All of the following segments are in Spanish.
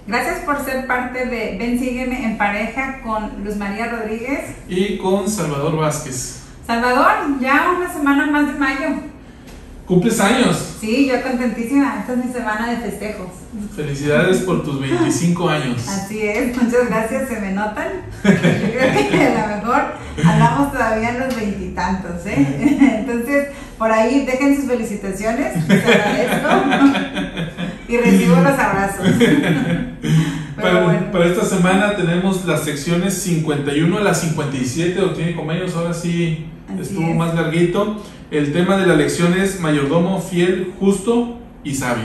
Gracias por ser parte de Ven Sígueme en pareja con Luz María Rodríguez y con Salvador Vázquez. Salvador, ya una semana más de mayo. ¿Cumples años? Sí, yo contentísima. Esta es mi semana de festejos. Felicidades por tus 25 años. Así es, muchas gracias, se me notan. Yo creo que a lo mejor andamos todavía en los veintitantos, ¿eh? Entonces, por ahí dejen sus felicitaciones, les agradezco y recibo los abrazos. Para esta semana tenemos las secciones 51 a la 57, Doctrina y Convenios. Ahora sí estuvo más larguito. El tema de la lección es mayordomo fiel, justo y sabio.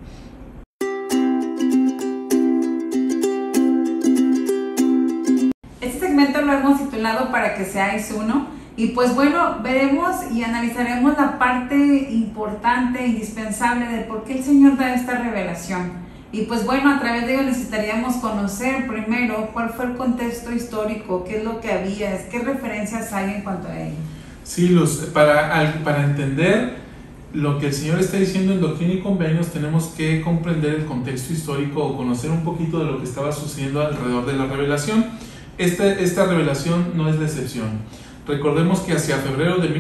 Este segmento lo hemos titulado Para que seáis uno. Y pues bueno, veremos y analizaremos la parte importante, indispensable de por qué el Señor da esta revelación. Y pues bueno, a través de ello necesitaríamos conocer primero cuál fue el contexto histórico, qué es lo que había, qué referencias hay en cuanto a ello. Sí, Luz, para entender lo que el Señor está diciendo en Doctrina y Convenios, tenemos que comprender el contexto histórico o conocer un poquito de lo que estaba sucediendo alrededor de la revelación. Esta revelación no es la excepción. Recordemos que hacia febrero de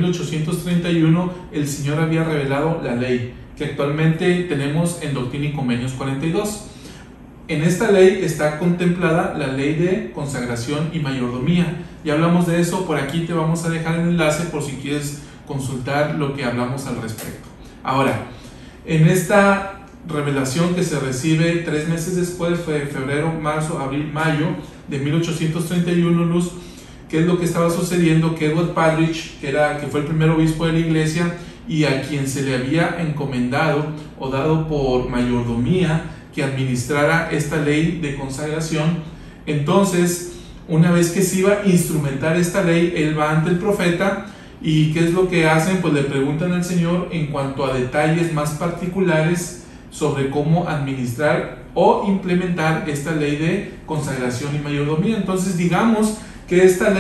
1831 el Señor había revelado la ley, que actualmente tenemos en Doctrina y Convenios 42. En esta ley está contemplada la ley de consagración y mayordomía. Ya hablamos de eso, por aquí te vamos a dejar el enlace por si quieres consultar lo que hablamos al respecto. Ahora, en esta revelación que se recibe 3 meses después, fue febrero, marzo, abril, mayo de 1831, Luz, ¿qué es lo que estaba sucediendo? Que Edward Padrich, que fue el primer obispo de la iglesia y a quien se le había encomendado o dado por mayordomía que administrara esta ley de consagración, entonces una vez que se iba a instrumentar esta ley, él va ante el profeta y ¿qué es lo que hacen? Pues le preguntan al Señor en cuanto a detalles más particulares sobre cómo administrar o implementar esta ley de consagración y mayordomía. Entonces digamos que esta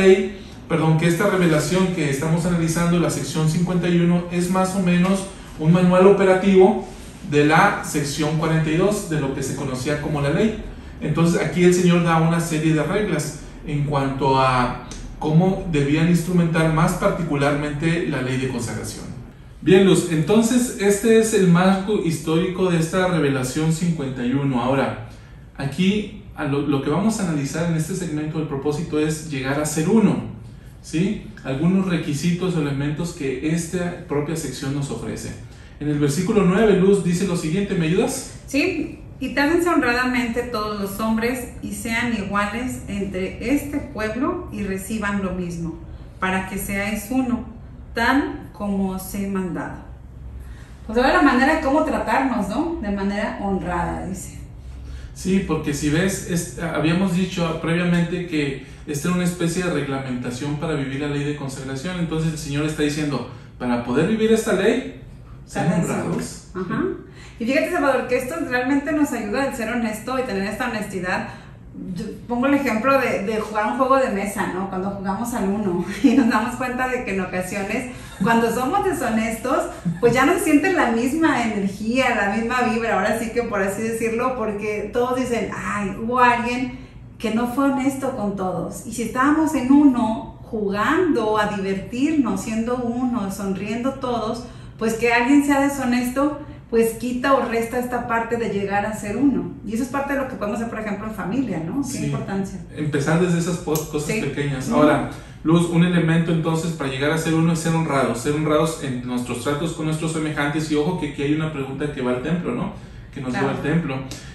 revelación que estamos analizando, la sección 51, es más o menos un manual operativo de la sección 42, de lo que se conocía como la ley. Entonces aquí el Señor da una serie de reglas en cuanto a cómo debían instrumentar más particularmente la ley de consagración. Bien, Luz, entonces este es el marco histórico de esta revelación 51. Ahora, aquí lo que vamos a analizar en este segmento, el propósito es llegar a ser uno, ¿sí? Algunos requisitos o elementos que esta propia sección nos ofrece. En el versículo 9, Luz, dice lo siguiente, ¿me ayudas? Sí, y trátense honradamente todos los hombres y sean iguales entre este pueblo y reciban lo mismo, para que seáis uno, tan como os he mandado. Pues ahora la manera de cómo tratarnos, ¿no? De manera honrada, dice. Sí, porque si ves, habíamos dicho previamente que esta era una especie de reglamentación para vivir la ley de consagración. Entonces el Señor está diciendo, para poder vivir esta ley, sean honrados. Ajá. Y fíjate, Salvador, que esto realmente nos ayuda a ser honesto y tener esta honestidad. Yo pongo el ejemplo de jugar un juego de mesa, ¿no? Cuando jugamos al uno y nos damos cuenta de que en ocasiones, cuando somos deshonestos, pues ya no se siente la misma energía, la misma vibra, ahora sí que por así decirlo, porque todos dicen, ay, hubo alguien que no fue honesto con todos. Y si estábamos en uno, jugando a divertirnos, siendo uno, sonriendo todos, pues que alguien sea deshonesto, pues quita o resta esta parte de llegar a ser uno. Y eso es parte de lo que podemos hacer, por ejemplo, en familia, ¿no? Qué importancia. Empezar desde esas cosas pequeñas. Ahora, Luz, un elemento entonces para llegar a ser uno es ser honrados en nuestros tratos con nuestros semejantes. Y ojo que aquí hay una pregunta que va al templo, ¿no? Que nos lleva al templo.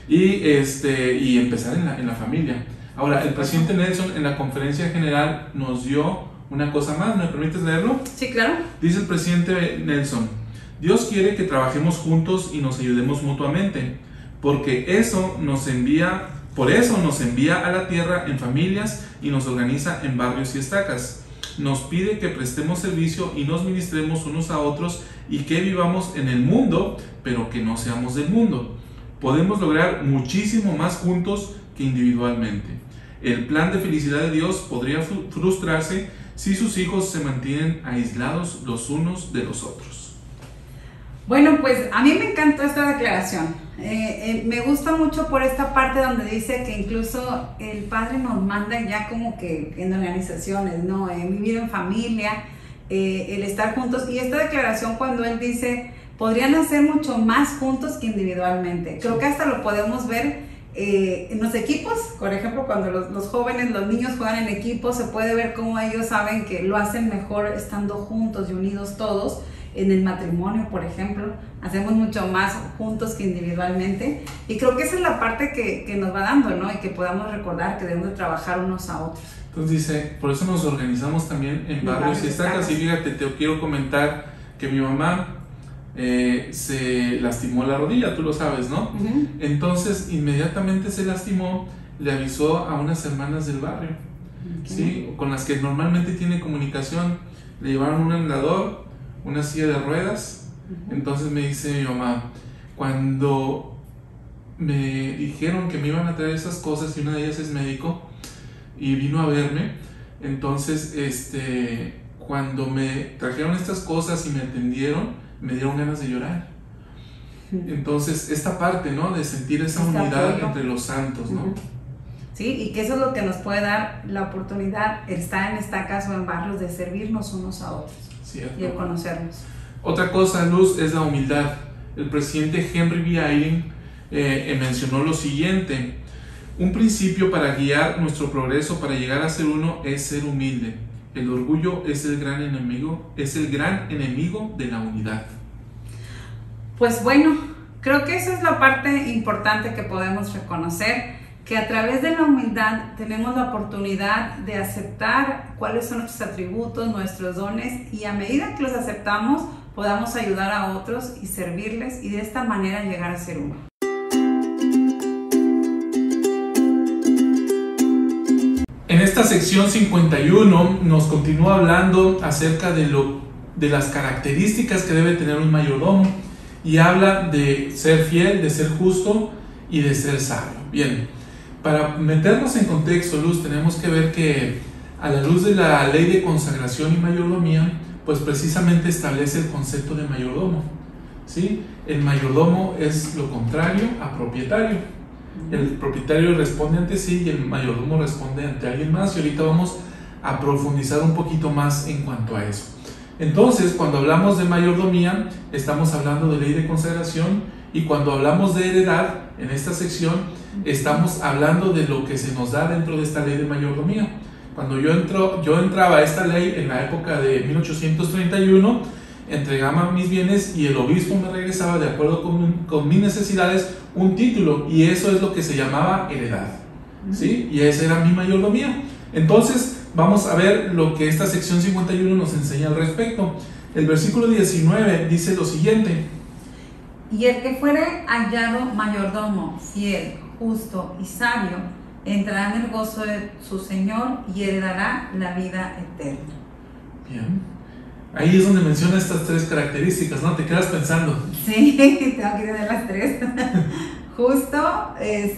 Y empezar en la familia. Ahora, el presidente Nelson en la conferencia general nos dio una cosa más. ¿Me permites leerlo? Sí, claro. Dice el presidente Nelson: Dios quiere que trabajemos juntos y nos ayudemos mutuamente, por eso nos envía a la tierra en familias y nos organiza en barrios y estacas. Nos pide que prestemos servicio y nos ministremos unos a otros y que vivamos en el mundo, pero que no seamos del mundo. Podemos lograr muchísimo más juntos que individualmente. El plan de felicidad de Dios podría frustrarse si sus hijos se mantienen aislados los unos de los otros. Bueno, pues a mí me encantó esta declaración. Me gusta mucho por esta parte donde dice que incluso el Padre nos manda ya como que en organizaciones, ¿no? Vivir en familia, el estar juntos. Y esta declaración cuando Él dice, podrían hacer mucho más juntos que individualmente. Creo que hasta lo podemos ver en los equipos, por ejemplo, cuando los jóvenes, los niños juegan en equipos, se puede ver cómo ellos saben que lo hacen mejor estando juntos y unidos todos. En el matrimonio, por ejemplo, hacemos mucho más juntos que individualmente, y creo que esa es la parte que nos va dando, ¿no? Y que podamos recordar que debemos de trabajar unos a otros. Entonces dice, por eso nos organizamos también en barrios y estacas. Y fíjate, te quiero comentar que mi mamá se lastimó la rodilla, tú lo sabes, ¿no? Entonces inmediatamente se lastimó, le avisó a unas hermanas del barrio, ¿sí? Con las que normalmente tiene comunicación. Le llevaron un andador, una silla de ruedas. Entonces me dice mi mamá, cuando me dijeron que me iban a traer esas cosas, y una de ellas es médico y vino a verme, entonces cuando me trajeron estas cosas y me atendieron, me dieron ganas de llorar. Entonces esta parte, ¿no?, de sentir esa unidad entre los santos, ¿no? Sí, y que eso es lo que nos puede dar la oportunidad, estar en estacas o en barrios, de servirnos unos a otros. Cierto. Y de conocernos. Otra cosa, Luz, es la humildad. El presidente Henry B. Eyring mencionó lo siguiente: un principio para guiar nuestro progreso para llegar a ser uno es ser humilde. El orgullo es el gran enemigo de la unidad. Pues bueno, creo que esa es la parte importante que podemos reconocer, que a través de la humildad tenemos la oportunidad de aceptar cuáles son nuestros atributos, nuestros dones, y a medida que los aceptamos podamos ayudar a otros y servirles, y de esta manera llegar a ser uno. En esta sección 51 nos continúa hablando acerca de las características que debe tener un mayordomo, y habla de ser fiel, de ser justo y de ser sabio. Bien, para meternos en contexto, Luz, tenemos que ver que a la luz de la ley de consagración y mayordomía, pues precisamente establece el concepto de mayordomo, ¿sí? El mayordomo es lo contrario a propietario. El propietario responde ante sí y el mayordomo responde ante alguien más, y ahorita vamos a profundizar un poquito más en cuanto a eso. Entonces, cuando hablamos de mayordomía, estamos hablando de ley de consagración, y cuando hablamos de heredad, en esta sección, estamos hablando de lo que se nos da dentro de esta ley de mayordomía. Cuando yo entraba a esta ley en la época de 1831, entregaba mis bienes y el obispo me regresaba, de acuerdo con mis necesidades, un título, y eso es lo que se llamaba heredad, ¿sí? Y esa era mi mayordomía. Entonces vamos a ver lo que esta sección 51 nos enseña al respecto. El versículo 19 dice lo siguiente: y el que fuere hallado mayordomo, fiel, justo y sabio, entrará en el gozo de su Señor y heredará la vida eterna. Bien, ahí es donde menciona estas tres características, ¿no? Te quedas pensando. Sí, tengo que tener las tres. Justo,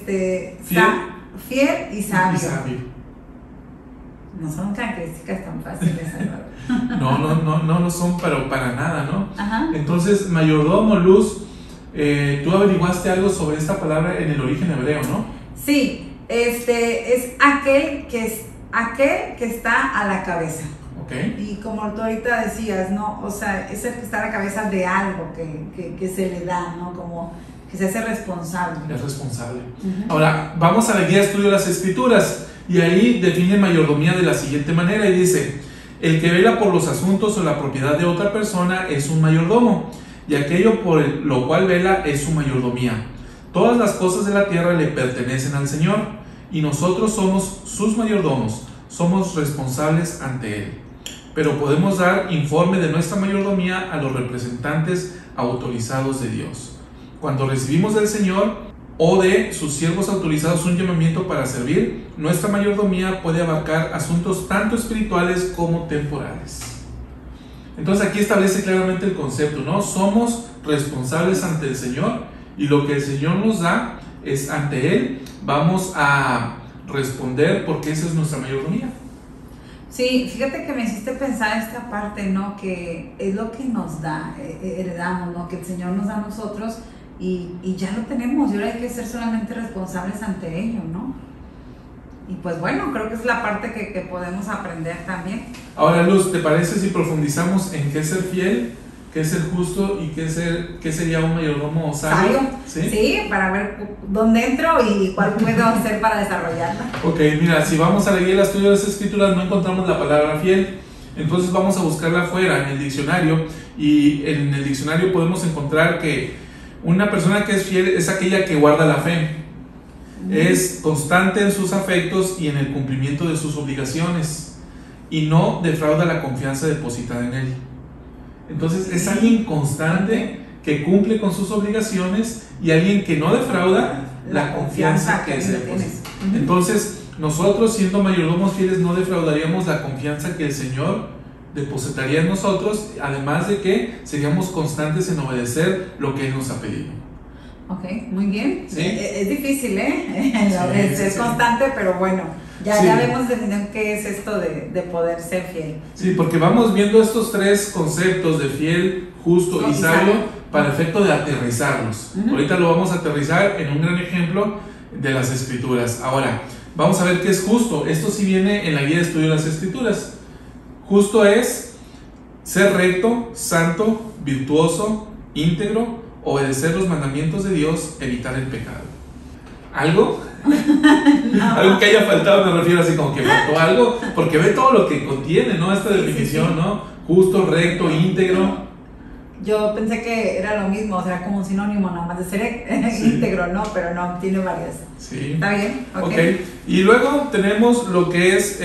fiel y sabio. No son características tan fáciles, Salvador. No lo son, pero para nada, ¿no? Ajá. Entonces, mayordomo, Luz, tú averiguaste algo sobre esta palabra en el origen hebreo, ¿no? Sí, es aquel que está a la cabeza. Okay. Y como tú ahorita decías, ¿no? O sea, es el que está a la cabeza de algo que se le da, ¿no? Como que se hace responsable. Es responsable. Ahora, vamos a la guía de estudio de las Escrituras, y ahí define mayordomía de la siguiente manera, y dice: el que vela por los asuntos o la propiedad de otra persona es un mayordomo, y aquello por lo cual vela es su mayordomía. Todas las cosas de la tierra le pertenecen al Señor, y nosotros somos sus mayordomos, somos responsables ante Él. Pero podemos dar informe de nuestra mayordomía a los representantes autorizados de Dios. Cuando recibimos del Señor o de sus siervos autorizados un llamamiento para servir, nuestra mayordomía puede abarcar asuntos tanto espirituales como temporales. Entonces aquí establece claramente el concepto, ¿no? Somos responsables ante el Señor, y lo que el Señor nos da es ante Él. Vamos a responder porque esa es nuestra mayordomía. Sí, fíjate que me hiciste pensar esta parte, ¿no? Que es lo que nos da, heredamos, ¿no? Que el Señor nos da a nosotros, y ya lo tenemos, y ahora hay que ser solamente responsables ante ello, ¿no? Y pues bueno, creo que es la parte que podemos aprender también. Ahora, Luz, ¿te parece si profundizamos en qué es ser fiel, qué es ser justo y qué sería un mayordomo sabio? Sí, para ver dónde entro y cuál puedo hacer para desarrollarla. Ok, mira, si vamos a la guía del estudio de las Escrituras no encontramos la palabra fiel, entonces vamos a buscarla afuera en el diccionario, y en el diccionario podemos encontrar que una persona que es fiel es aquella que guarda la fe, es constante en sus afectos y en el cumplimiento de sus obligaciones, y no defrauda la confianza depositada en él. Entonces es alguien constante que cumple con sus obligaciones y alguien que no defrauda la confianza que se deposita. Entonces nosotros, siendo mayordomos fieles, no defraudaríamos la confianza que el Señor depositaría en nosotros, además de que seríamos constantes en obedecer lo que Él nos ha pedido. Ok, muy bien. ¿Sí? Es difícil, es constante, pero bueno, ya vemos definido qué es esto de poder ser fiel. Sí, porque vamos viendo estos tres conceptos de fiel, justo y sabio para efecto de aterrizarlos. Ahorita lo vamos a aterrizar en un gran ejemplo de las Escrituras. Ahora, vamos a ver qué es justo. Esto sí viene en la guía de estudio de las Escrituras. Justo es ser recto, santo, virtuoso, íntegro, obedecer los mandamientos de Dios, evitar el pecado. ¿Algo? No. Algo que haya faltado, me refiero así como que faltó algo, porque ve todo lo que contiene, ¿no? Esta definición, ¿no? Justo, recto, íntegro. Yo pensé que era lo mismo, o sea, como un sinónimo nada más de ser íntegro, ¿no? Pero no, tiene varias. Sí. ¿Está bien? Okay. Y luego tenemos lo que es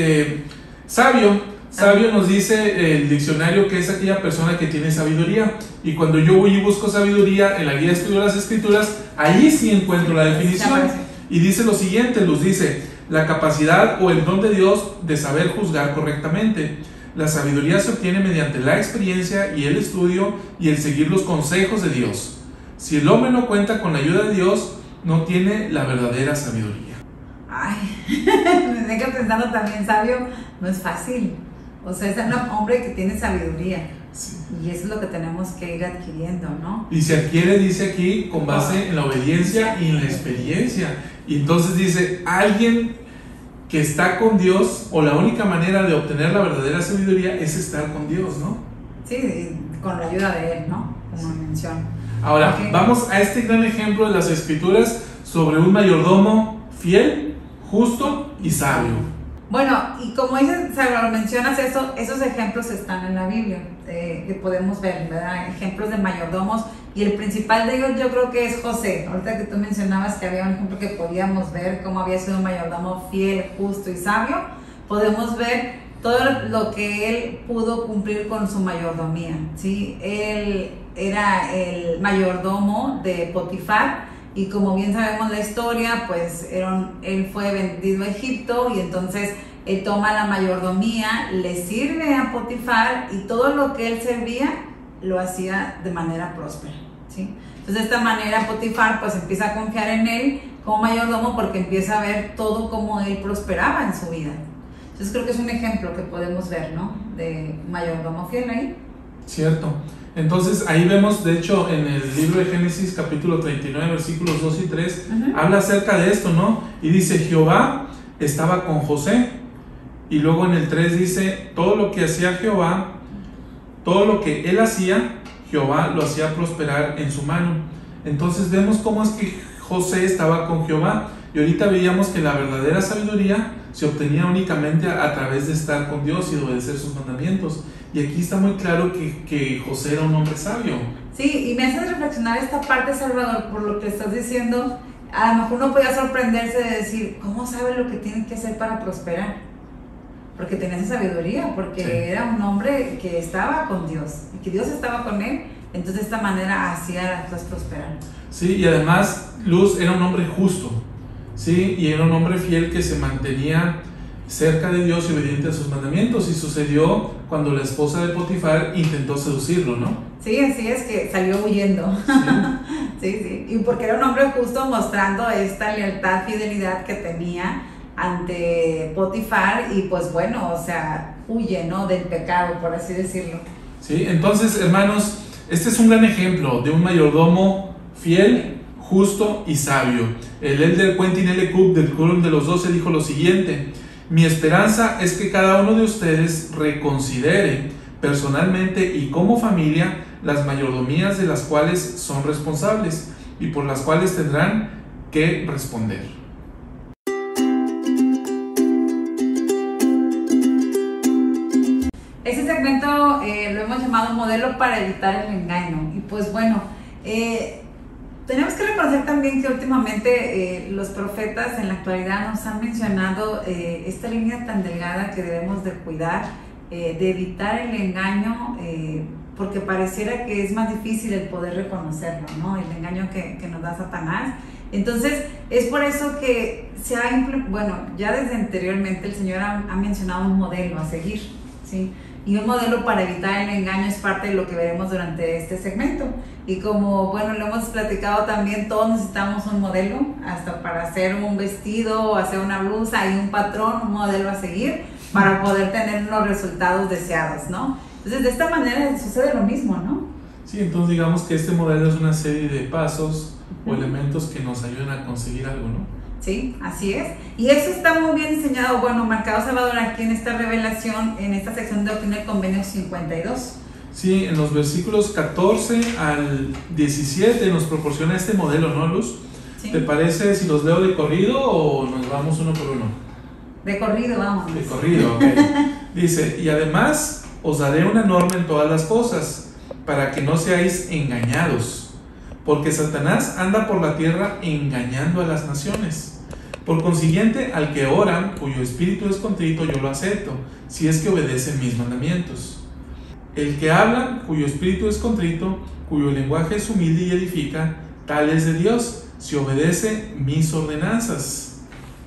sabio. Sabio nos dice el diccionario que es aquella persona que tiene sabiduría. Y cuando yo voy y busco sabiduría en la guía de estudio de las Escrituras, ahí sí encuentro la definición. Y dice lo siguiente, Luz, dice: la capacidad o el don de Dios de saber juzgar correctamente. La sabiduría se obtiene mediante la experiencia y el estudio y el seguir los consejos de Dios. Si el hombre no cuenta con la ayuda de Dios, no tiene la verdadera sabiduría. Ay, me deja pensando también, sabio no es fácil. O sea, es un hombre que tiene sabiduría. Sí. Y eso es lo que tenemos que ir adquiriendo, ¿no? Y se adquiere, dice aquí, con base en la obediencia y en la experiencia. Y entonces dice, alguien que está con Dios, o la única manera de obtener la verdadera sabiduría es estar con Dios, ¿no? Sí, con la ayuda de Él, ¿no? Como mencionó. Ahora, vamos a este gran ejemplo de las Escrituras sobre un mayordomo fiel, justo y sabio. Bueno, y como dices, lo mencionas, esos ejemplos están en la Biblia, que podemos ver, ¿verdad? Ejemplos de mayordomos, y el principal de ellos yo creo que es José. Ahorita que tú mencionabas que había un ejemplo que podíamos ver cómo había sido un mayordomo fiel, justo y sabio, podemos ver todo lo que él pudo cumplir con su mayordomía, ¿sí? Él era el mayordomo de Potifar, y como bien sabemos la historia, pues él fue vendido a Egipto, y entonces él toma la mayordomía, le sirve a Potifar, y todo lo que él servía lo hacía de manera próspera, ¿sí? Entonces de esta manera Potifar pues empieza a confiar en él como mayordomo, porque empieza a ver todo cómo él prosperaba en su vida. Entonces creo que es un ejemplo que podemos ver, ¿no? De mayordomo fiel ahí. Cierto. Entonces ahí vemos, de hecho, en el libro de Génesis capítulo 39 versículos 2 y 3, habla acerca de esto, ¿no? Y dice, Jehová estaba con José. Y luego en el 3 dice, todo lo que hacía Jehová, todo lo que él hacía, Jehová lo hacía prosperar en su mano. Entonces vemos cómo es que José estaba con Jehová. Y ahorita veíamos que la verdadera sabiduría se obtenía únicamente a través de estar con Dios y de obedecer sus mandamientos. Y aquí está muy claro que José era un hombre sabio. Sí, y me hace reflexionar esta parte, Salvador, por lo que estás diciendo. A lo mejor uno podía sorprenderse de decir, ¿cómo sabe lo que tiene que hacer para prosperar? Porque tenía esa sabiduría, porque era un hombre que estaba con Dios, y que Dios estaba con él, entonces de esta manera hacía las cosas prosperar. Sí, y además Luz era un hombre justo, sí, y era un hombre fiel que se mantenía cerca de Dios y obediente a sus mandamientos, y sucedió cuando la esposa de Potifar intentó seducirlo, ¿no? Sí, así es, que salió huyendo. Sí, y porque era un hombre justo, mostrando esta lealtad, fidelidad que tenía ante Potifar, y pues bueno, o sea, huye, ¿no? Del pecado, por así decirlo. Sí, entonces, hermanos, este es un gran ejemplo de un mayordomo fiel, justo y sabio. El elder Quentin L. Cook del Quórum de los 12 dijo lo siguiente: mi esperanza es que cada uno de ustedes reconsidere personalmente y como familia las mayordomías de las cuales son responsables y por las cuales tendrán que responder. Ese segmento lo hemos llamado modelo para evitar el engaño. Y pues bueno, tenemos que reconocer también que últimamente los profetas en la actualidad nos han mencionado esta línea tan delgada que debemos de cuidar, de evitar el engaño, porque pareciera que es más difícil el poder reconocerlo, ¿no? El engaño que nos da Satanás. Entonces, es por eso que ya desde anteriormente el Señor ha mencionado un modelo a seguir, ¿sí? Y un modelo para evitar el engaño es parte de lo que veremos durante este segmento. Y como, lo hemos platicado también, todos necesitamos un modelo, hasta para hacer un vestido, hacer una blusa, hay un patrón, un modelo a seguir para poder tener los resultados deseados, ¿no? Entonces, de esta manera sucede lo mismo, ¿no? Sí, entonces digamos que este modelo es una serie de pasos o elementos que nos ayudan a conseguir algo, ¿no? Sí, así es. Y eso está muy bien diseñado, marcado, Salvador, aquí en esta revelación, en esta sección de Doctrina y Convenios 52. Sí, en los versículos 14 al 17 nos proporciona este modelo, ¿no, Luz? ¿Sí? ¿Te parece si los leo de corrido o nos vamos uno por uno? De corrido, vamos. De corrido, ok. Dice: y además os daré una norma en todas las cosas, para que no seáis engañados, porque Satanás anda por la tierra engañando a las naciones. Por consiguiente, al que ora, cuyo espíritu es contrito, yo lo acepto, si es que obedecen mis mandamientos. El que habla, cuyo espíritu es contrito, cuyo lenguaje es humilde y edifica, tal es de Dios, si obedece mis ordenanzas.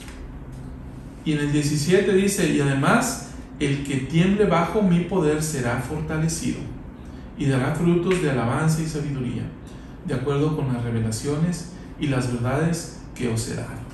Y en el 17 dice: y además, el que tiemble bajo mi poder será fortalecido, y dará frutos de alabanza y sabiduría, de acuerdo con las revelaciones y las verdades que os he dado.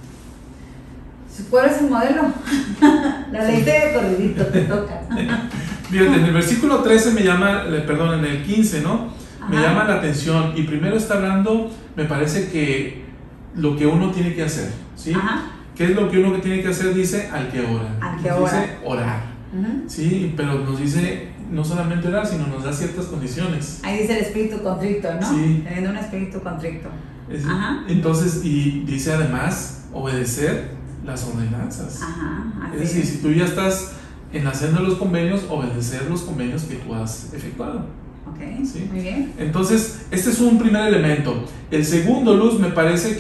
¿Cuál es el modelo? La leíste de corridito, te toca. Fíjate, en el versículo 13 en el 15, ¿no? Ajá. Me llama la atención, y primero está hablando, me parece que lo que uno tiene que hacer, ¿sí? Ajá. ¿Qué es lo que uno tiene que hacer? Dice: al que ora. Al que nos ora. Dice orar, ¿sí? Pero nos dice no solamente orar, sino nos da ciertas condiciones. Ahí dice el espíritu contrito, ¿no? Sí. Teniendo un espíritu contrito. Ajá. Entonces, y dice además obedecer las ordenanzas. Ajá, es decir, si tú ya estás en la senda de los convenios, obedecer los convenios que tú has efectuado. Ok, ¿sí? Muy bien. Entonces, este es un primer elemento. El segundo, Luz, me parece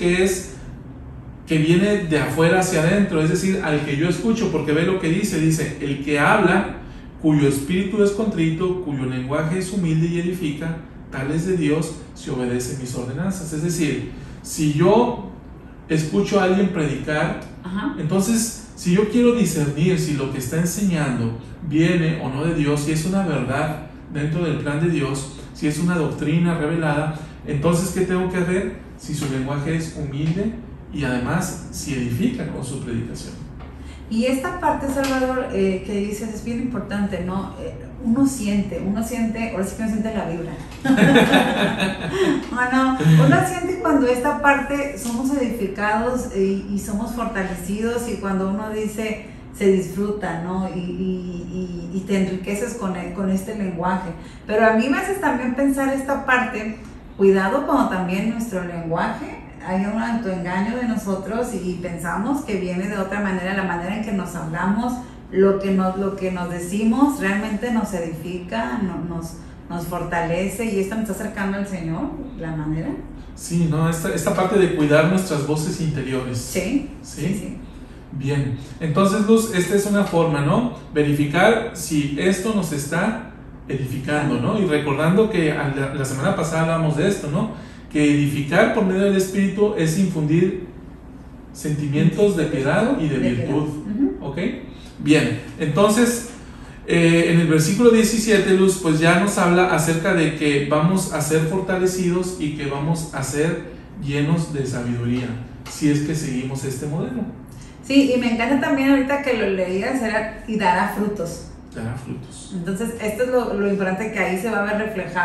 que viene de afuera hacia adentro, es decir, al que yo escucho, porque ve lo que dice: el que habla, cuyo espíritu es contrito, cuyo lenguaje es humilde y edifica, tal es de Dios, si obedece mis ordenanzas. Es decir, si yo escucho a alguien predicar, Ajá. entonces, si yo quiero discernir si lo que está enseñando viene o no de Dios, si es una verdad dentro del plan de Dios, si es una doctrina revelada, entonces, ¿qué tengo que hacer? Si su lenguaje es humilde y además si edifica con su predicación. Y esta parte, Salvador, que dices es bien importante, ¿no? Uno siente, ahora sí que uno siente la vibra. Uno siente cuando esta parte somos edificados y somos fortalecidos, y cuando uno dice se disfruta, ¿no? Y te enriqueces con este lenguaje. Pero a mí me haces también pensar esta parte, cuidado cuando también nuestro lenguaje hay un autoengaño de nosotros y pensamos que viene de otra manera, la manera en que nos hablamos, lo que nos decimos realmente nos edifica, nos fortalece, y esto nos está acercando al Señor, la manera. Sí, ¿no? Esta parte de cuidar nuestras voces interiores. Sí. Bien, entonces, Luz, esta es una forma, ¿no? Verificar si esto nos está edificando, ¿no? Y recordando que la semana pasada hablamos de esto, ¿no? Que edificar por medio del Espíritu es infundir sentimientos de piedad y de virtud. ¿Ok? Bien, entonces, en el versículo 17, Luz, pues ya nos habla acerca de que vamos a ser fortalecidos y que vamos a ser llenos de sabiduría, si es que seguimos este modelo. Sí, y me encanta también ahorita que lo leías, y dará frutos. Dará frutos. Entonces, esto es lo importante, que ahí se va a ver reflejado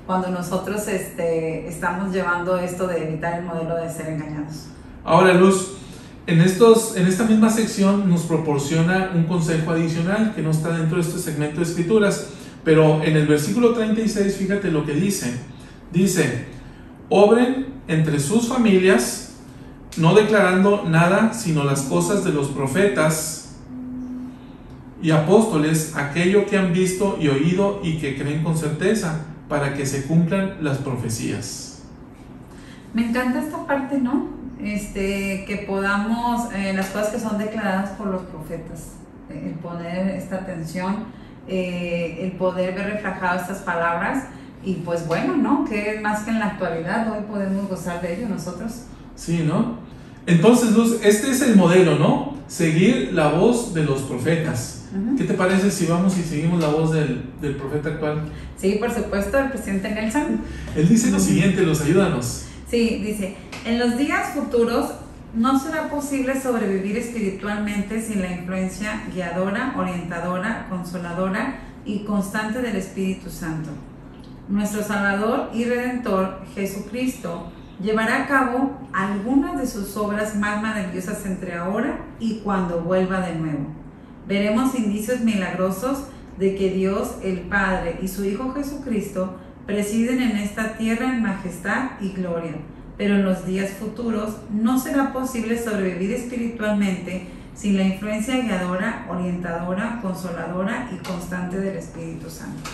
cuando nosotros estamos llevando esto de evitar el modelo de ser engañados. Ahora, Luz, en esta misma sección nos proporciona un consejo adicional que no está dentro de este segmento de escrituras, pero en el versículo 36, fíjate lo que dice. Dice, obren entre sus familias, no declarando nada sino las cosas de los profetas y apóstoles, aquello que han visto y oído y que creen con certeza, para que se cumplan las profecías. Me encanta esta parte, ¿no? Que podamos, las cosas que son declaradas por los profetas, el poner esta atención, el poder ver reflejadas estas palabras, y pues bueno, ¿no? Que más que en la actualidad, hoy podemos gozar de ello nosotros. Sí, ¿no? Entonces, Luz, este es el modelo, ¿no? Seguir la voz de los profetas. ¿Qué te parece si vamos y seguimos la voz del profeta actual? Sí, por supuesto, el presidente Nelson. Él dice lo siguiente, Luz, ayúdanos. Sí, dice, en los días futuros no será posible sobrevivir espiritualmente sin la influencia guiadora, orientadora, consoladora y constante del Espíritu Santo. Nuestro Salvador y Redentor, Jesucristo, llevará a cabo algunas de sus obras más maravillosas entre ahora y cuando vuelva de nuevo. Veremos indicios milagrosos de que Dios, el Padre y su Hijo Jesucristo presiden en esta tierra en majestad y gloria, pero en los días futuros no será posible sobrevivir espiritualmente sin la influencia guiadora, orientadora, consoladora y constante del Espíritu Santo.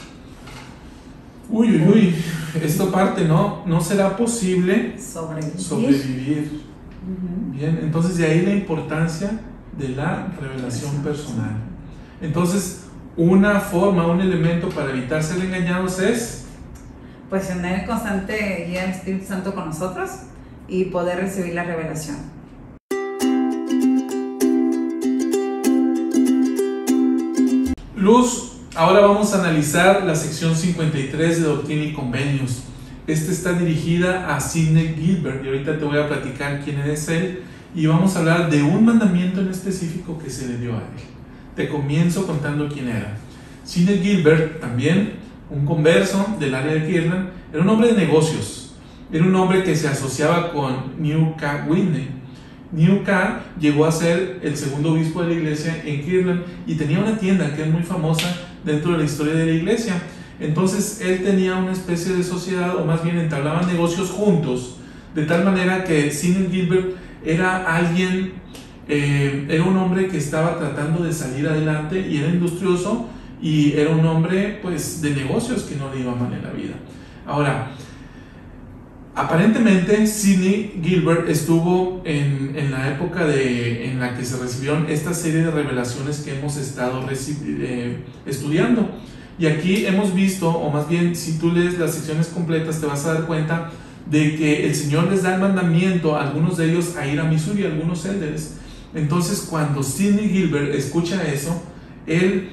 Uy, esta parte no será posible sobrevivir. Bien, entonces de ahí la importancia de la revelación personal. Entonces, una forma, un elemento para evitar ser engañados es pues tener constante guía del Espíritu Santo con nosotros y poder recibir la revelación. Luz, ahora vamos a analizar la sección 53 de Doctrina y Convenios. Esta está dirigida a Sidney Gilbert y ahorita te voy a platicar quién es él y vamos a hablar de un mandamiento en específico que se le dio a él. Te comienzo contando quién era. Sidney Gilbert, también un converso del área de Kirtland, era un hombre de negocios, era un hombre que se asociaba con New K. Whitney. New K. llegó a ser el segundo obispo de la iglesia en Kirtland y tenía una tienda que es muy famosa dentro de la historia de la iglesia. Entonces él tenía una especie de sociedad, o más bien entablaban negocios juntos, de tal manera que Sidney Gilbert era alguien, era un hombre que estaba tratando de salir adelante y era industrioso y era un hombre pues de negocios que no le iba mal en la vida. Ahora, aparentemente Sidney Gilbert estuvo en la época en la que se recibieron esta serie de revelaciones que hemos estado estudiando. Y aquí hemos visto, o más bien si tú lees las secciones completas te vas a dar cuenta de que el Señor les da el mandamiento a algunos de ellos a ir a Missouri, a algunos elders. Entonces cuando Sidney Gilbert escucha eso, él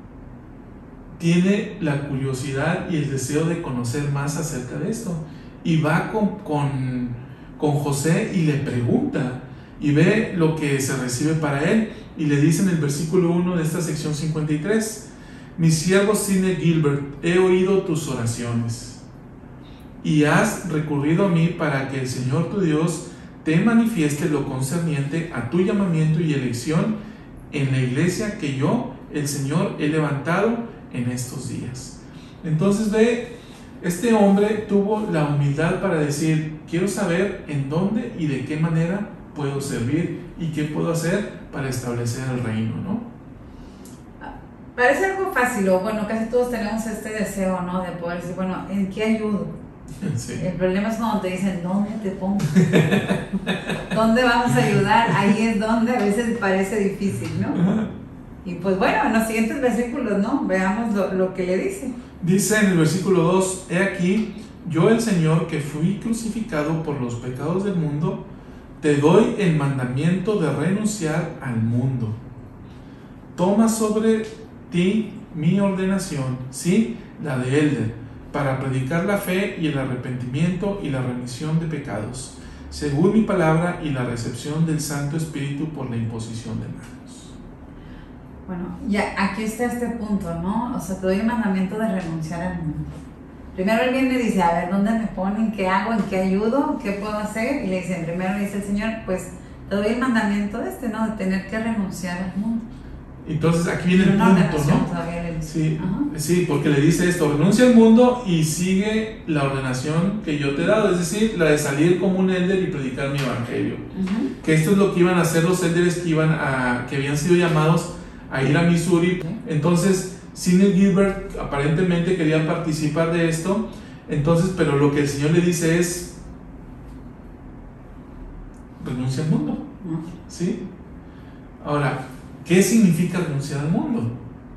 tiene la curiosidad y el deseo de conocer más acerca de esto. Y va con José y le pregunta y ve lo que se recibe para él. Y le dice en el versículo 1 de esta sección 53: mi siervo Sidney Gilbert, he oído tus oraciones y has recurrido a mí para que el Señor tu Dios te manifieste lo concerniente a tu llamamiento y elección en la iglesia que yo, el Señor, he levantado en estos días. Entonces ve, este hombre tuvo la humildad para decir: quiero saber en dónde y de qué manera puedo servir y qué puedo hacer para establecer el reino, ¿no? Parece algo fácil, o bueno, casi todos tenemos este deseo, ¿no? De poder decir, bueno, ¿en qué ayudo? Sí. El problema es cuando te dicen, ¿dónde te pongo? ¿Dónde vamos a ayudar? Ahí es donde a veces parece difícil, ¿no? Y pues bueno, en los siguientes versículos, ¿no? Veamos lo que le dice. Dice en el versículo 2, he aquí, yo el Señor que fui crucificado por los pecados del mundo, te doy el mandamiento de renunciar al mundo. Toma sobre ti mi ordenación, sí, la de elder, para predicar la fe y el arrepentimiento y la remisión de pecados, según mi palabra y la recepción del Santo Espíritu por la imposición de manos. Bueno, ya aquí está este punto, ¿no? O sea, te doy el mandamiento de renunciar al mundo. Primero él viene y dice, a ver, ¿dónde me ponen? ¿Qué hago? ¿En qué ayudo? ¿Qué puedo hacer? Y le dice, primero le dice el Señor, pues te doy el mandamiento ¿no? De tener que renunciar al mundo. Entonces aquí viene el punto, ¿no? Sí, sí, porque le dice esto, renuncia al mundo y sigue la ordenación que yo te he dado, es decir, la de salir como un élder y predicar mi evangelio. Que esto es lo que iban a hacer los élderes que habían sido llamados a ir a Missouri. Entonces, Sidney Gilbert aparentemente quería participar de esto, entonces, pero lo que el Señor le dice es, renuncia al mundo, ¿sí? Ahora, ¿qué significa renunciar al mundo?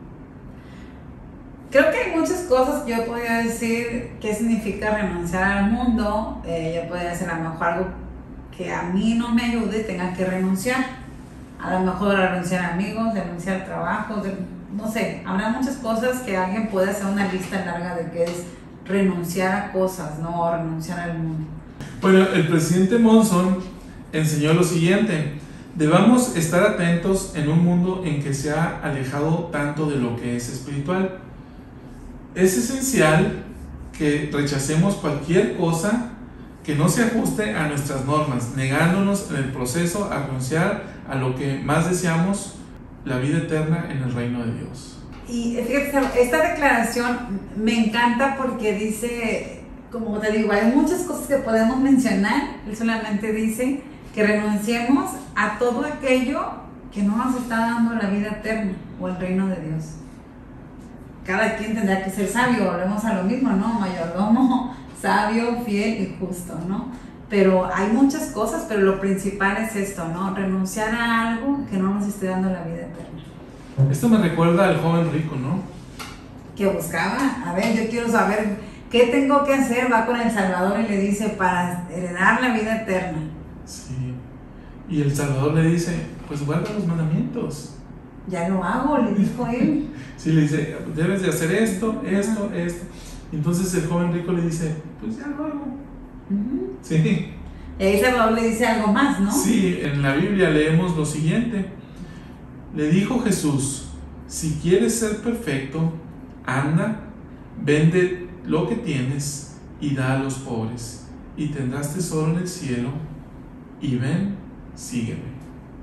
Creo que hay muchas cosas que yo podría decir qué significa renunciar al mundo. Yo podría decir a lo mejor algo que a mí no me ayude y tenga que renunciar. A lo mejor renunciar a amigos, renunciar a trabajos, no sé, habrá muchas cosas que alguien puede hacer una lista larga de qué es renunciar a cosas, no o renunciar al mundo. Bueno, el presidente Monson enseñó lo siguiente: debamos estar atentos en un mundo en que se ha alejado tanto de lo que es espiritual. Es esencial que rechacemos cualquier cosa que no se ajuste a nuestras normas, negándonos en el proceso a renunciar a lo que más deseamos, la vida eterna en el reino de Dios. Y fíjate, esta declaración me encanta porque dice, como te digo, hay muchas cosas que podemos mencionar. Él solamente dice que renunciemos a todo aquello que no nos está dando la vida eterna o el reino de Dios. Cada quien tendrá que ser sabio, volvemos a lo mismo, ¿no? Mayordomo, sabio, fiel y justo, ¿no? Pero hay muchas cosas, pero lo principal es esto, ¿no? Renunciar a algo que no nos esté dando la vida eterna. Esto me recuerda al joven rico, ¿no? Que buscaba, a ver, yo quiero saber qué tengo que hacer, va con el Salvador y le dice, para heredar la vida eterna. Sí, y el Salvador le dice, pues guarda los mandamientos. Ya lo hago, le dijo él. Sí, le dice, debes de hacer esto. Entonces el joven rico le dice, pues ya lo hago. Sí. Y ahí Salvador le dice algo más, ¿no? Sí, en la Biblia leemos lo siguiente. Le dijo Jesús, si quieres ser perfecto, anda, vende lo que tienes y da a los pobres, y tendrás tesoro en el cielo, y ven, sígueme.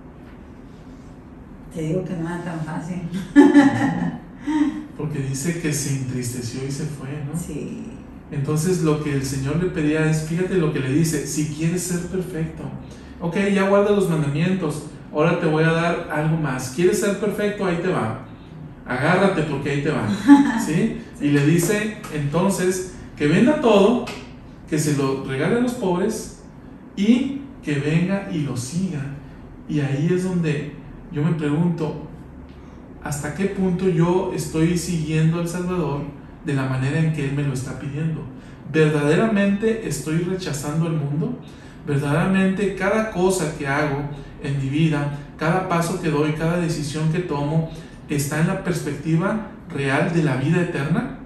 Te digo que no era tan fácil. Porque dice que se entristeció y se fue, ¿no? Sí. Entonces lo que el Señor le pedía es, fíjate lo que le dice, si quieres ser perfecto, ok, ya guarda los mandamientos, ahora te voy a dar algo más. ¿Quieres ser perfecto? Ahí te va. Agárrate porque ahí te va. ¿Sí? Y le dice entonces que venda todo, que se lo regale a los pobres y que venga y lo siga. Y ahí es donde yo me pregunto, ¿hasta qué punto yo estoy siguiendo al Salvador de la manera en que Él me lo está pidiendo? ¿Verdaderamente estoy rechazando el mundo? ¿Verdaderamente cada cosa que hago en mi vida, cada paso que doy, cada decisión que tomo, está en la perspectiva real de la vida eterna?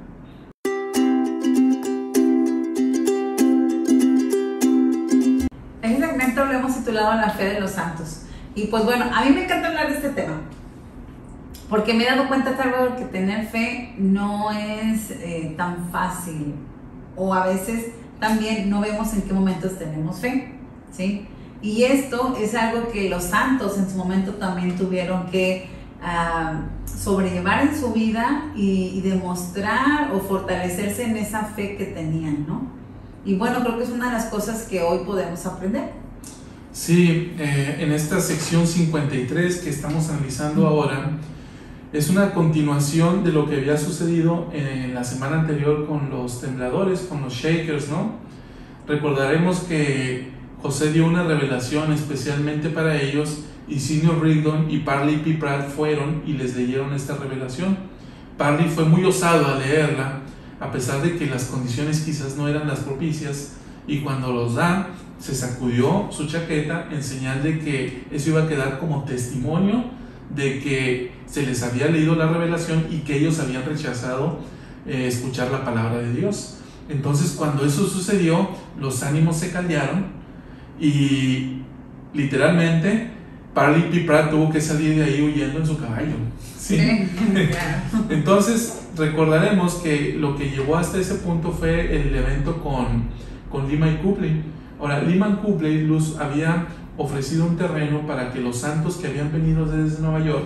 En este segmento lo hemos titulado La fe de los santos. Y pues bueno, a mí me encanta hablar de este tema, porque me he dado cuenta, Salvador, que tener fe no es tan fácil, o a veces también no vemos en qué momentos tenemos fe, ¿sí? Y esto es algo que los santos en su momento también tuvieron que sobrellevar en su vida y demostrar o fortalecerse en esa fe que tenían, ¿no? Y bueno, creo que es una de las cosas que hoy podemos aprender. Sí, en esta sección 53 que estamos analizando ahora, es una continuación de lo que había sucedido en la semana anterior con los tembladores, con los shakers, ¿no? Recordaremos que José dio una revelación especialmente para ellos, y Sidney Rigdon y Parley P. Pratt fueron y les leyeron esta revelación. Parley fue muy osado a leerla, a pesar de que las condiciones quizás no eran las propicias, y cuando los dan, se sacudió su chaqueta en señal de que eso iba a quedar como testimonio de que se les había leído la revelación y que ellos habían rechazado escuchar la palabra de Dios. Entonces, cuando eso sucedió, los ánimos se caldearon y literalmente Parley P. Pratt tuvo que salir de ahí huyendo en su caballo. ¿Sí? Claro. Entonces recordaremos que lo que llevó hasta ese punto fue el evento con Lyman Copley. Ahora, Lyman Copley, Luz, había ofrecido un terreno para que los santos que habían venido desde Nueva York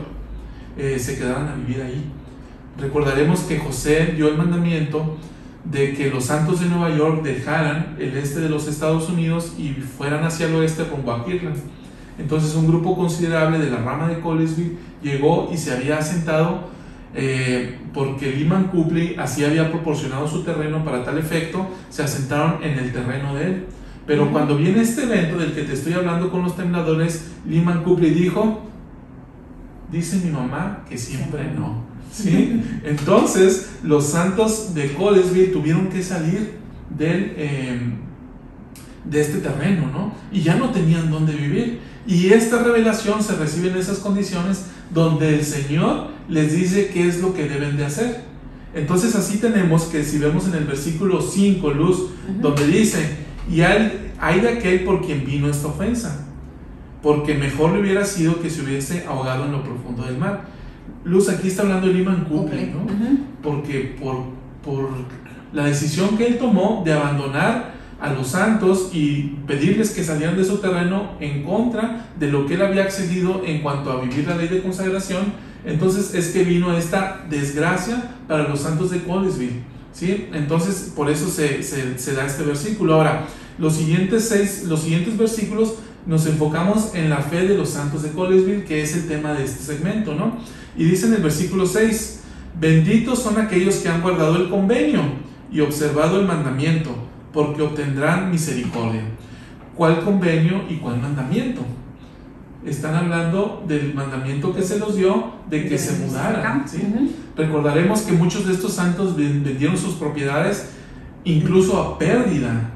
se quedaran a vivir ahí. Recordaremos que José dio el mandamiento de que los santos de Nueva York dejaran el este de los Estados Unidos y fueran hacia el oeste rumbo a Kirtland. Entonces un grupo considerable de la rama de Collinsville llegó y se había asentado porque Lyman Copley así había proporcionado su terreno para tal efecto. Se asentaron en el terreno de él. Pero cuando viene este evento del que te estoy hablando con los tembladores, Lyman Copley dijo: dice mi mamá que siempre no. ¿Sí? Entonces los santos de Collinsville tuvieron que salir de este terreno, ¿no? Y ya no tenían dónde vivir. Y esta revelación se recibe en esas condiciones donde el Señor les dice qué es lo que deben de hacer. Entonces así tenemos que, si vemos en el versículo 5, Luz, donde dice: y hay de aquel por quien vino esta ofensa, porque mejor le hubiera sido que se hubiese ahogado en lo profundo del mar. Luz, aquí está hablando de Lyman Copley, ¿no? Porque por la decisión que él tomó de abandonar a los santos y pedirles que salieran de su terreno en contra de lo que él había accedido en cuanto a vivir la ley de consagración, entonces es que vino esta desgracia para los santos de Collinsville, ¿sí? Entonces por eso se da este versículo. Ahora, los siguientes versículos nos enfocamos en la fe de los santos de Collinsville, que es el tema de este segmento, ¿no? Y dice en el versículo 6: benditos son aquellos que han guardado el convenio y observado el mandamiento, porque obtendrán misericordia. ¿Cuál convenio y cuál mandamiento? Están hablando del mandamiento que se los dio de que se mudaran, ¿sí? Recordaremos que muchos de estos santos vendieron sus propiedades incluso a pérdida.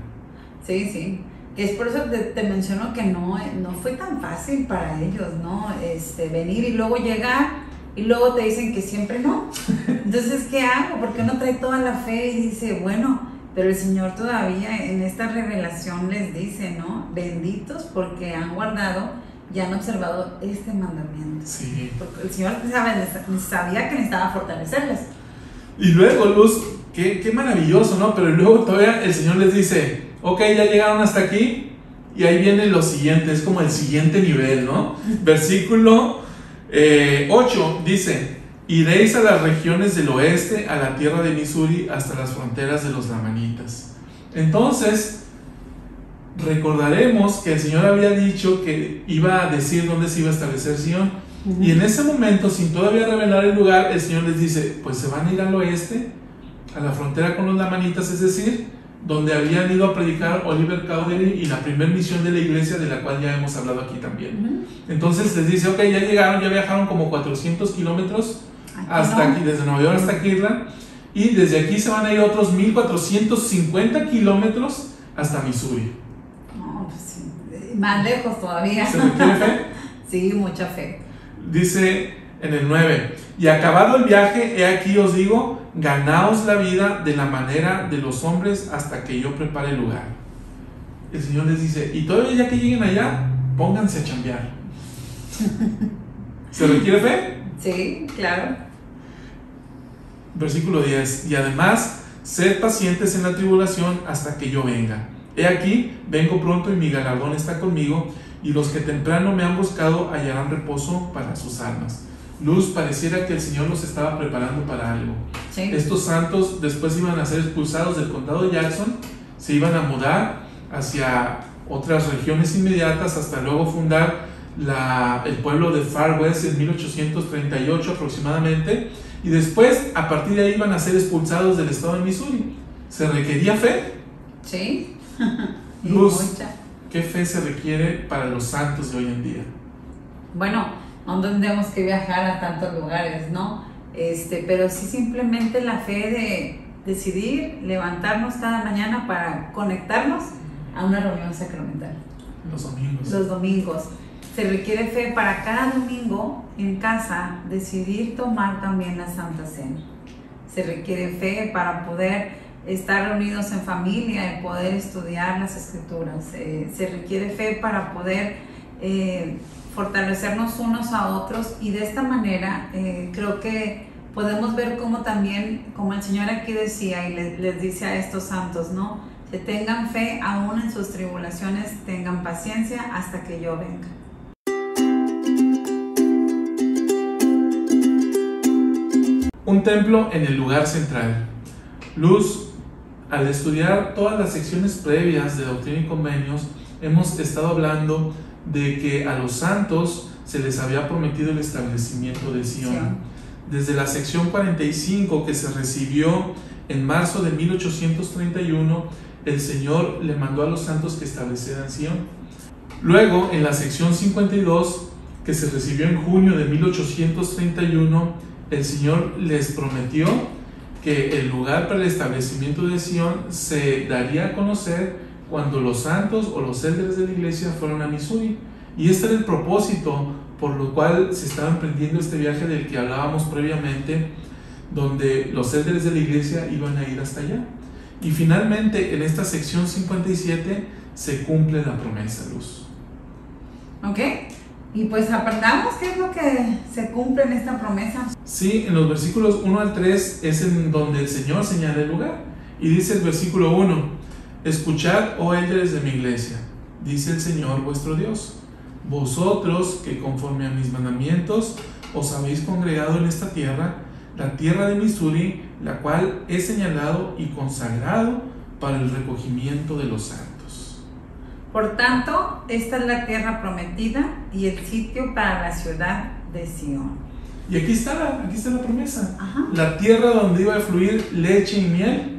Sí. Que es por eso te menciono que no fue tan fácil para ellos, ¿no? Venir y luego llegar y luego te dicen que siempre no. Entonces, ¿qué hago? Porque uno trae toda la fe y dice, bueno, pero el Señor todavía en esta revelación les dice, ¿no? Benditos porque han guardado y han observado este mandamiento. Sí. Porque el Señor sabía que necesitaba fortalecerles. Y luego, Luz, qué maravilloso, ¿no? Pero luego todavía el Señor les dice: ok, ya llegaron hasta aquí, y ahí viene lo siguiente, es como el siguiente nivel, ¿no? Versículo 8 dice: iréis a las regiones del oeste, a la tierra de Missouri, hasta las fronteras de los lamanitas. Entonces, recordaremos que el Señor había dicho que iba a decir dónde se iba a establecer Sion, y en ese momento, sin todavía revelar el lugar, el Señor les dice: pues se van a ir al oeste, a la frontera con los lamanitas, es decir, donde habían ido a predicar Oliver Cowdery y la primera misión de la iglesia, de la cual ya hemos hablado aquí también. Entonces les dice: ok, ya llegaron, ya viajaron como 400 kilómetros hasta aquí, desde Nueva York hasta Kirtland, y desde aquí se van a ir otros 1450 kilómetros hasta Missouri. No, pues sí, más lejos todavía. ¿Se requiere fe? Sí, mucha fe. Dice en el 9: y acabado el viaje, he aquí os digo, ganaos la vida de la manera de los hombres hasta que yo prepare el lugar. El Señor les dice: y todavía ya que lleguen allá, pónganse a chambear. ¿Se requiere fe? Sí, claro. Versículo 10: y además, sed pacientes en la tribulación hasta que yo venga. He aquí, vengo pronto y mi galardón está conmigo, y los que temprano me han buscado hallarán reposo para sus almas. Luz, pareciera que el Señor los estaba preparando para algo. Sí. Estos santos después iban a ser expulsados del condado de Jackson, se iban a mudar hacia otras regiones inmediatas hasta luego fundar el pueblo de Far West en 1838 aproximadamente, y después a partir de ahí iban a ser expulsados del estado de Missouri. ¿Se requería fe? Sí. Luz, mucha. ¿qué fe se requiere para los santos de hoy en día? Bueno, no tendremos que viajar a tantos lugares, ¿no? Pero sí simplemente la fe de decidir levantarnos cada mañana para conectarnos a una reunión sacramental. Los domingos. Se requiere fe para cada domingo en casa decidir tomar también la Santa Cena. Se requiere fe para poder estar reunidos en familia y poder estudiar las Escrituras. Se requiere fe para poder fortalecernos unos a otros, y de esta manera creo que podemos ver cómo también, como el Señor aquí decía y les dice a estos santos, ¿no? Que tengan fe aún en sus tribulaciones, tengan paciencia hasta que yo venga. Un templo en el lugar central. Luz, al estudiar todas las secciones previas de Doctrina y Convenios, hemos estado hablando de que a los santos se les había prometido el establecimiento de Sion. Desde la sección 45, que se recibió en marzo de 1831, el Señor le mandó a los santos que establecieran Sion. Luego, en la sección 52, que se recibió en junio de 1831, el Señor les prometió que el lugar para el establecimiento de Sion se daría a conocer cuando los santos o los élderes de la iglesia fueron a Missouri. Y este era el propósito por lo cual se estaba emprendiendo este viaje del que hablábamos previamente, donde los élderes de la iglesia iban a ir hasta allá. Y finalmente, en esta sección 57 se cumple la promesa, Luz. Ok, y pues aprendamos qué es lo que se cumple en esta promesa. Sí, en los versículos 1 al 3 es en donde el Señor señala el lugar. Y dice el versículo 1: escuchad, oh élderes de mi iglesia, dice el Señor vuestro Dios, vosotros que conforme a mis mandamientos os habéis congregado en esta tierra, la tierra de Missouri, la cual he señalado y consagrado para el recogimiento de los santos. Por tanto, esta es la tierra prometida y el sitio para la ciudad de Sion. Y aquí está la promesa. Ajá. La tierra donde iba a fluir leche y miel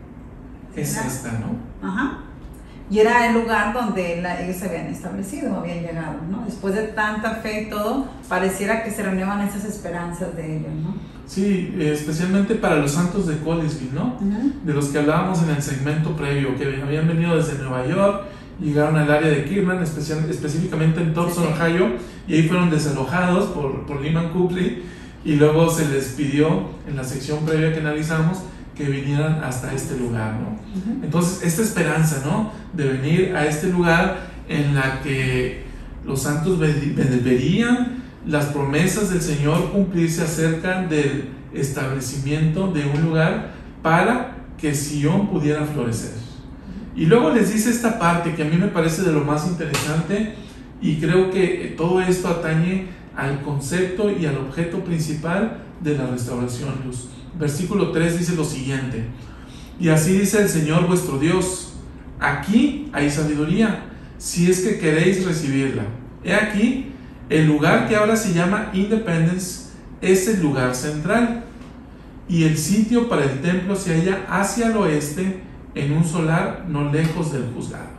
es esta, ¿no? Ajá. Y era el lugar donde ellos se habían establecido, habían llegado, ¿no? Después de tanta fe y todo, pareciera que se renovan esas esperanzas de ellos, ¿no? Sí, especialmente para los santos de Collinsville, ¿no? De los que hablábamos en el segmento previo, que habían venido desde Nueva York, llegaron al área de Kirtland, específicamente en Thompson, Ohio, y ahí fueron desalojados por Lyman Copley, y luego se les pidió, en la sección previa que analizamos, que vinieran hasta este lugar, ¿no? Entonces, esta esperanza, ¿no?, de venir a este lugar en la que los santos verían las promesas del Señor cumplirse acerca del establecimiento de un lugar para que Sion pudiera florecer. Y luego les dice esta parte que a mí me parece de lo más interesante, y creo que todo esto atañe al concepto y al objeto principal de la restauración, Luz. Versículo 3 dice lo siguiente: y así dice el Señor vuestro Dios, aquí hay sabiduría, si es que queréis recibirla. He aquí, el lugar que ahora se llama Independence es el lugar central, y el sitio para el templo se halla hacia el oeste, en un solar no lejos del juzgado.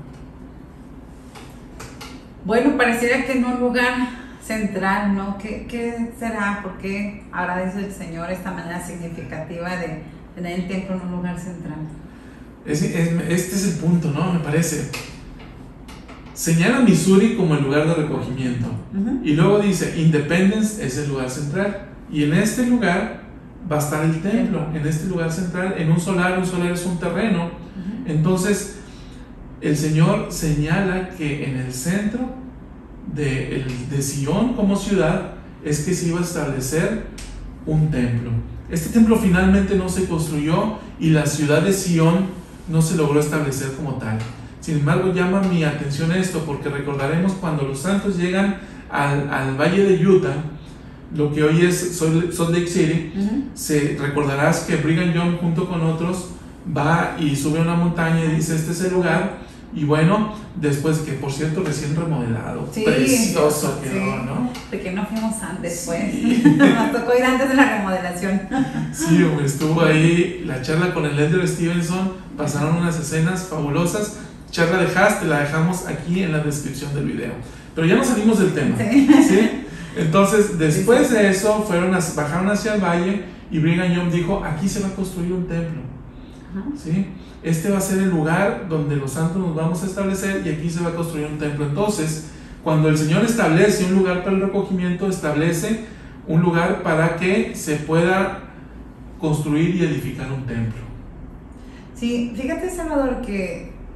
Bueno, pareciera que en un lugar central, ¿no? ¿Qué será? ¿Por qué ahora dice el Señor esta manera significativa de tener el templo en un lugar central? Este es el punto, ¿no? Me parece. Señala Missouri como el lugar de recogimiento. Y luego dice, Independence es el lugar central. Y en este lugar va a estar el templo. En este lugar central, en un solar es un terreno. Entonces, el Señor señala que en el centro de Sion como ciudad es que se iba a establecer un templo. Este templo finalmente no se construyó y la ciudad de Sion no se logró establecer como tal. Sin embargo, llama mi atención esto, porque recordaremos cuando los santos llegan al valle de Utah, lo que hoy es Salt Lake City, recordarás que Brigham Young junto con otros va y sube a una montaña y dice, este es el lugar. Y bueno, después que por cierto recién remodelado, sí, precioso quedó, sí. ¿no? De que no fuimos antes, pues. Sí. Nos tocó ir antes de la remodelación. Sí, estuvo ahí la charla con el elder Stevenson, pasaron unas escenas fabulosas. Charla de Haas, te la dejamos aquí en la descripción del video. Pero ya nos salimos del tema, ¿sí? Entonces, después de eso, bajaron hacia el valle y Brigham Young dijo, aquí se va a construir un templo, ¿sí? Este va a ser el lugar donde los santos nos vamos a establecer y aquí se va a construir un templo. Entonces, cuando el Señor establece un lugar para el recogimiento, establece un lugar para que se pueda construir y edificar un templo. Sí, fíjate, Salvador, que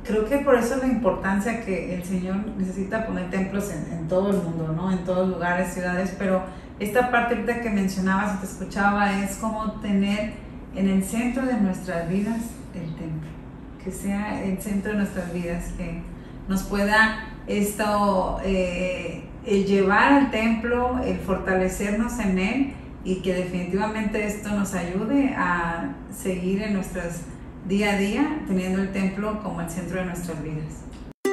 creo que por eso la importancia que el Señor necesita poner templos en todo el mundo, ¿no? En todos lugares, ciudades, pero esta parte ahorita que mencionabas y te escuchaba es como tener en el centro de nuestras vidas el templo, que sea el centro de nuestras vidas, que nos pueda esto el llevar al templo, el fortalecernos en él, y que definitivamente esto nos ayude a seguir en nuestras día a día teniendo el templo como el centro de nuestras vidas.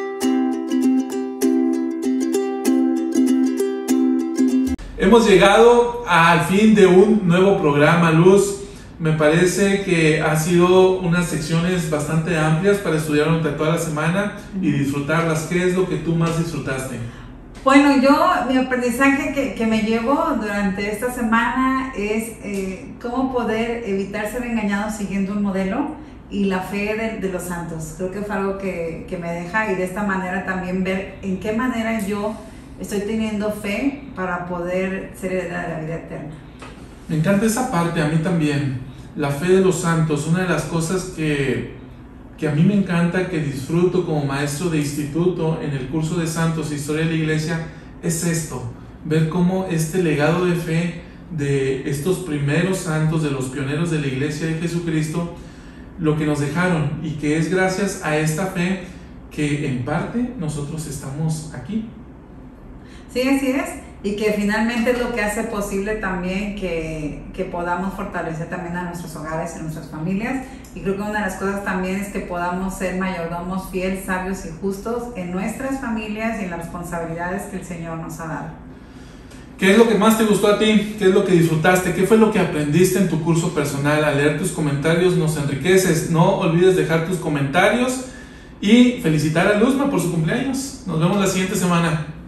Hemos llegado al fin de un nuevo programa, Luz. Me parece que ha sido unas secciones bastante amplias para estudiar durante toda la semana y disfrutarlas. ¿Qué es lo que tú más disfrutaste? Bueno, mi aprendizaje que me llevo durante esta semana es cómo poder evitar ser engañado siguiendo un modelo y la fe de los santos. Creo que fue algo que me deja, y de esta manera también ver en qué manera yo estoy teniendo fe para poder ser heredera de la vida eterna. Me encanta esa parte, a mí también. La fe de los santos, una de las cosas que a mí me encanta, que disfruto como maestro de instituto en el curso de Santos, Historia de la Iglesia, es esto, ver cómo este legado de fe de estos primeros santos, de los pioneros de la Iglesia de Jesucristo, lo que nos dejaron, y que es gracias a esta fe que en parte nosotros estamos aquí. Sí, así es, y que finalmente es lo que hace posible también que podamos fortalecer también a nuestros hogares y nuestras familias. Y creo que una de las cosas también es que podamos ser mayordomos fieles, sabios y justos en nuestras familias y en las responsabilidades que el Señor nos ha dado. ¿Qué es lo que más te gustó a ti? ¿Qué es lo que disfrutaste? ¿Qué fue lo que aprendiste en tu curso personal? Al leer tus comentarios nos enriqueces. No olvides dejar tus comentarios y felicitar a Luzma por su cumpleaños. Nos vemos la siguiente semana.